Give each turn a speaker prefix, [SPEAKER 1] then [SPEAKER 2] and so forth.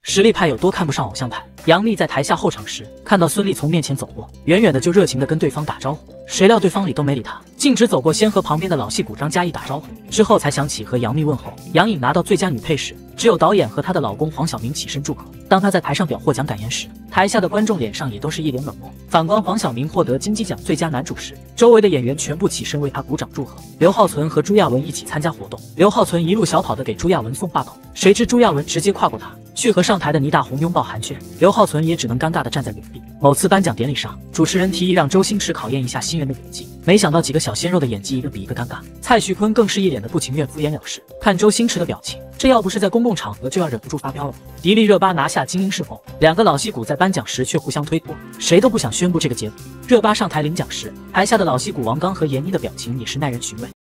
[SPEAKER 1] 实力派有多看不上偶像派。杨幂在台下候场时，看到孙俪从面前走过，远远的就热情的跟对方打招呼，谁料对方理都没理她，径直走过，先和旁边的老戏骨张嘉译打招呼，之后才想起和杨幂问候。杨颖拿到最佳女配时，只有导演和她的老公黄晓明起身祝贺。当她在台上表获奖感言时，台下的观众脸上也都是一脸冷漠。反观黄晓明获得金鸡奖最佳男主时，周围的演员全部起身为他鼓掌祝贺。刘浩存和朱亚文一起参加活动，刘浩存一路小跑的给朱亚文送话筒，谁知朱亚文直接跨过他，去和上台的倪大红拥抱寒暄，刘浩存也只能尴尬的站在原地。某次颁奖典礼上，主持人提议让周星驰考验一下新人的演技，没想到几个小鲜肉的演技一个比一个尴尬，蔡徐坤更是一脸的不情愿敷衍了事。看周星驰的表情，这要不是在公共场合，就要忍不住发飙了。迪丽热巴拿下金鹰视后，两个老戏骨在颁奖时却互相推脱，谁都不想宣布这个结果。热巴上台领奖时，台下的老戏骨王刚和闫妮的表情也是耐人寻味。